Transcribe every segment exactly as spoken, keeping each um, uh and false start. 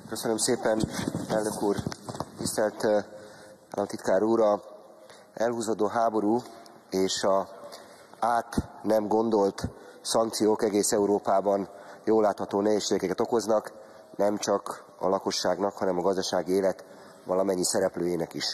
Köszönöm szépen, elnök úr, tisztelt államtitkár úr! A elhúzódó háború és a át nem gondolt szankciók egész Európában jól látható nehézségeket okoznak, nem csak a lakosságnak, hanem a gazdasági élet valamennyi szereplőjének is.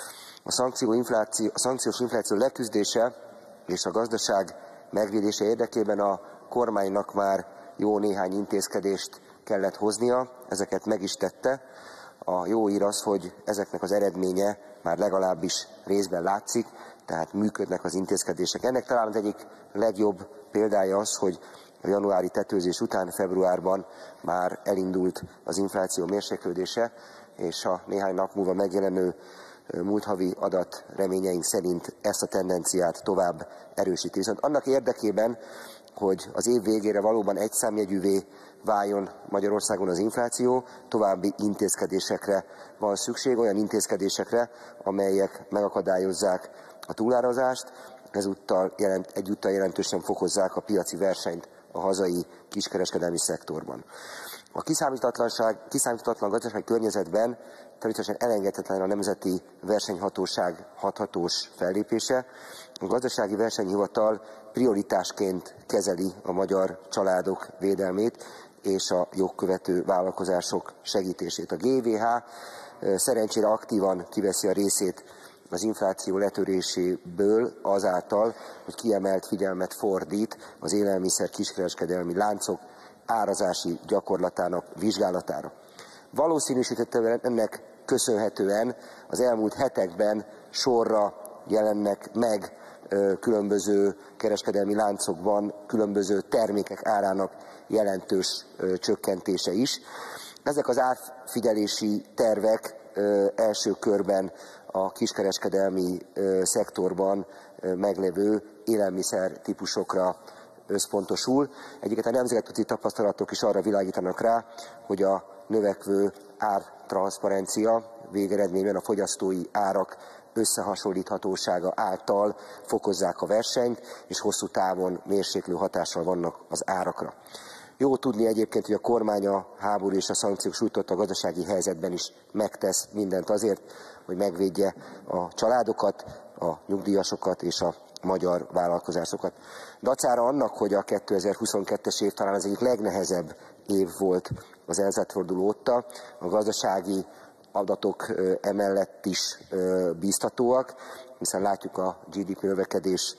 A, szankció infláció, a szankciós infláció leküzdése és a gazdaság megvédése érdekében a kormánynak már jó néhány intézkedést kellett hoznia, ezeket meg is tette. A jó hír az, hogy ezeknek az eredménye már legalábbis részben látszik, tehát működnek az intézkedések. Ennek talán az egyik legjobb példája az, hogy a januári tetőzés után februárban már elindult az infláció mérséklődése, és a néhány nap múlva megjelenő múlt havi adat reményeink szerint ezt a tendenciát tovább erősíti. Viszont annak érdekében, hogy az év végére valóban egyszámjegyűvé váljon Magyarországon az infláció, további intézkedésekre van szükség, olyan intézkedésekre, amelyek megakadályozzák a túlárazást, ezúttal jelent, egyúttal jelentősen fokozzák a piaci versenyt a hazai kiskereskedelmi szektorban. A kiszámíthatatlanság, kiszámíthatatlan gazdasági környezetben természetesen elengedhetetlen a Nemzeti Versenyhatóság hathatós fellépése. A Gazdasági Versenyhivatal prioritásként kezeli a magyar családok védelmét és a jogkövető vállalkozások segítését. A gé vé há szerencsére aktívan kiveszi a részét az infláció letöréséből azáltal, hogy kiemelt figyelmet fordít az élelmiszer kiskereskedelmi láncok árazási gyakorlatának vizsgálatára. Valószínűsíthetően ennek köszönhetően az elmúlt hetekben sorra jelennek meg különböző kereskedelmi láncokban különböző termékek árának jelentős csökkentése is. Ezek az árfigyelési tervek első körben a kiskereskedelmi szektorban meglevő élelmiszer típusokra összpontosul. Egyiket a nemzetközi tapasztalatok is arra világítanak rá, hogy a növekvő ártranszparencia végeredményben a fogyasztói árak összehasonlíthatósága által fokozzák a versenyt, és hosszú távon mérséklő hatással vannak az árakra. Jó tudni egyébként, hogy a kormány a háború és a szankciók sújtotta gazdasági helyzetben is megtesz mindent azért, hogy megvédje a családokat, a nyugdíjasokat és a magyar vállalkozásokat. Dacára annak, hogy a kétezer-huszonkettes év talán az egyik legnehezebb év volt az elzártforduló óta, a gazdasági adatok emellett is bíztatóak, hiszen látjuk a gé dé pé növekedés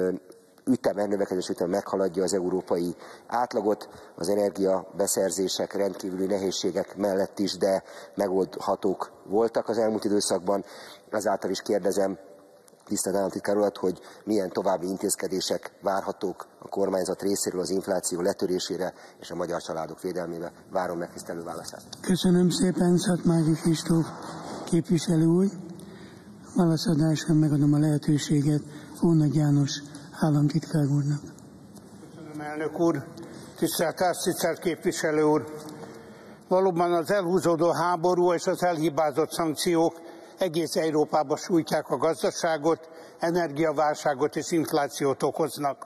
üteme, növekedés üteme meghaladja az európai átlagot, az energiabeszerzések rendkívüli nehézségek mellett is, de megoldhatók voltak az elmúlt időszakban. Ezáltal is kérdezem tisztelt államtitkár urat, hogy milyen további intézkedések várhatók a kormányzat részéről az infláció letörésére és a magyar családok védelmére. Várom megtisztelő válaszát. Köszönöm szépen, Szatmári Kristóf képviselő úr. Válaszadásra megadom a lehetőséget Ónod János államtitkár úrnak. Köszönöm, elnök úr. Tisztelt tisztelt képviselő úr. Valóban az elhúzódó háború és az elhibázott szankciók egész Európában sújtják a gazdaságot, energiaválságot és inflációt okoznak.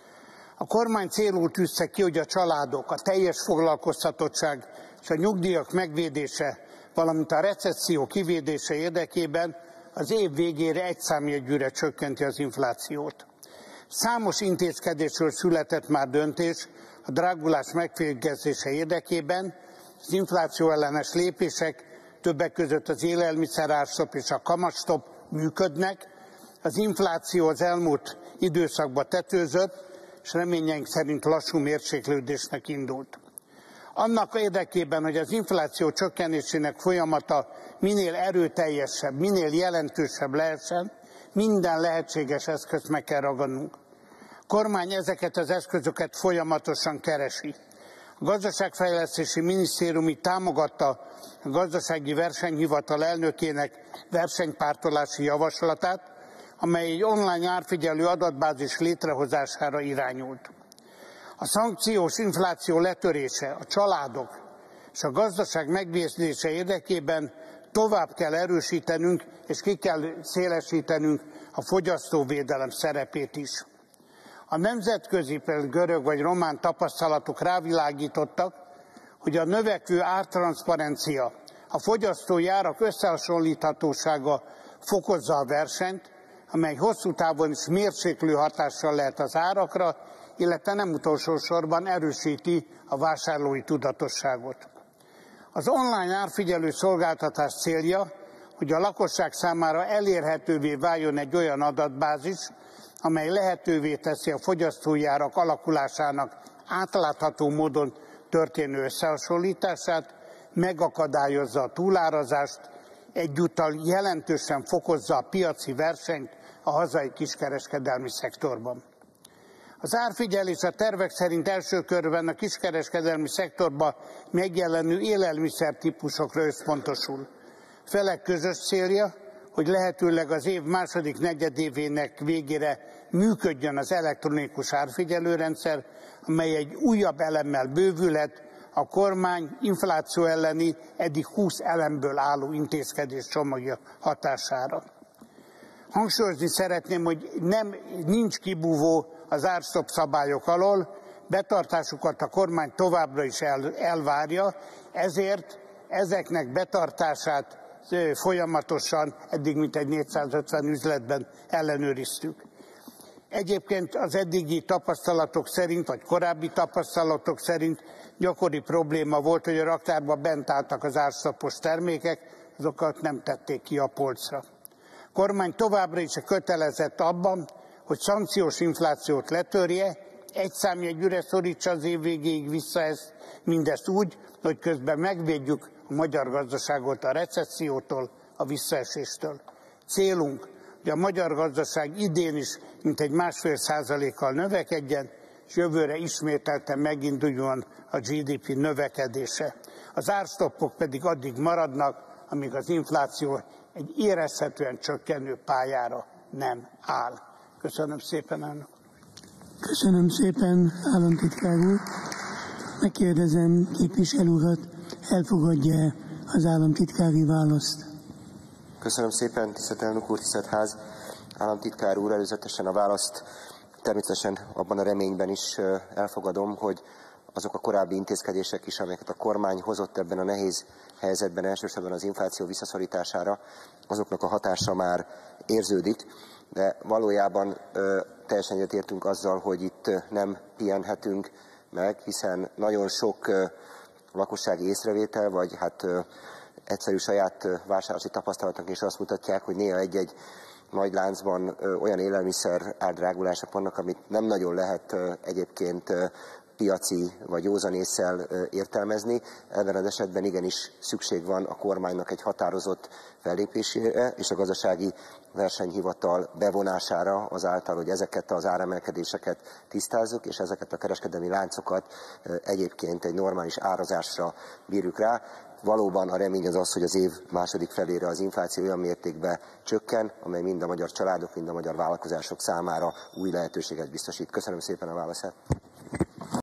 A kormány célul tűzte ki, hogy a családok, a teljes foglalkoztatottság és a nyugdíjak megvédése, valamint a recesszió kivédése érdekében az év végére egyszámjegyűre csökkenti az inflációt. Számos intézkedésről született már döntés a drágulás megfékezése érdekében, az infláció ellenes lépések, többek között az élelmiszerárstop és a kamatstop működnek. Az infláció az elmúlt időszakban tetőzött, és reményeink szerint lassú mérséklődésnek indult. Annak érdekében, hogy az infláció csökkenésének folyamata minél erőteljesebb, minél jelentősebb lehessen, minden lehetséges eszközt meg kell ragadnunk. A kormány ezeket az eszközöket folyamatosan keresi. A Gazdaságfejlesztési Minisztérium támogatta a Gazdasági Versenyhivatal elnökének versenypártolási javaslatát, amely egy online árfigyelő adatbázis létrehozására irányult. A szankciós infláció letörése, a családok és a gazdaság megvédése érdekében tovább kell erősítenünk és ki kell szélesítenünk a fogyasztóvédelem szerepét is. A nemzetközi, például görög vagy román tapasztalatok rávilágítottak, hogy a növekvő ártranszparencia, a fogyasztói árak összehasonlíthatósága fokozza a versenyt, amely hosszú távon is mérséklő hatással lehet az árakra, illetve nem utolsó sorban erősíti a vásárlói tudatosságot. Az online árfigyelő szolgáltatás célja, hogy a lakosság számára elérhetővé váljon egy olyan adatbázis, amely lehetővé teszi a fogyasztói árak alakulásának átlátható módon történő összehasonlítását, megakadályozza a túlárazást, egyúttal jelentősen fokozza a piaci versenyt a hazai kiskereskedelmi szektorban. Az árfigyelés a tervek szerint első körben a kiskereskedelmi szektorban megjelenő élelmiszertípusokra összpontosul. Felek közös célja, hogy lehetőleg az év második negyedévének végére működjön az elektronikus árfigyelőrendszer, amely egy újabb elemmel bővülhet a kormány infláció elleni eddig húsz elemből álló intézkedés csomagja hatására. Hangsúlyozni szeretném, hogy nem, nincs kibúvó az árstop szabályok alól, betartásukat a kormány továbbra is el, elvárja, ezért ezeknek betartását folyamatosan eddig mintegy négyszázötven üzletben ellenőriztük. Egyébként az eddigi tapasztalatok szerint, vagy korábbi tapasztalatok szerint gyakori probléma volt, hogy a raktárban bent álltak az árstopos termékek, azokat nem tették ki a polcra. A kormány továbbra is kötelezett abban, hogy szankciós inflációt letörje, egy számjegyűre szorítsa az év végéig vissza ezt, mindezt úgy, hogy közben megvédjük a magyar gazdaságot a recessziótól, a visszaeséstől. Célunk, hogy a magyar gazdaság idén is mintegy másfél százalékkal növekedjen, és jövőre ismételten meginduljon a gé dé pé növekedése. Az árstoppok pedig addig maradnak, amíg az infláció egy érezhetően csökkenő pályára nem áll. Köszönöm szépen, elnök. Köszönöm szépen, államtitkár úr. Megkérdezem képviselő urat, elfogadja-e az államtitkári választ? Köszönöm szépen, tisztelt elnök úr, tisztelt ház. Államtitkár úr, előzetesen a választ természetesen abban a reményben is elfogadom, hogy azok a korábbi intézkedések is, amelyeket a kormány hozott ebben a nehéz helyzetben, elsősorban az infláció visszaszorítására, azoknak a hatása már érződik, de valójában ö, teljesen egyetértünk azzal, hogy itt nem pihenhetünk meg, hiszen nagyon sok ö, lakossági észrevétel, vagy hát ö, egyszerű saját ö, vásárlási tapasztalatok is azt mutatják, hogy néha egy-egy nagy láncban ö, olyan élelmiszer árdrágulások vannak, amit nem nagyon lehet ö, egyébként ö, piaci vagy józanésszel értelmezni. Ebben az esetben igenis szükség van a kormánynak egy határozott fellépésére és a gazdasági versenyhivatal bevonására azáltal, hogy ezeket az áremelkedéseket tisztázzuk, és ezeket a kereskedelmi láncokat egyébként egy normális árazásra bírjuk rá. Valóban a remény az az, hogy az év második felére az infláció olyan mértékben csökken, amely mind a magyar családok, mind a magyar vállalkozások számára új lehetőséget biztosít. Köszönöm szépen a válaszát.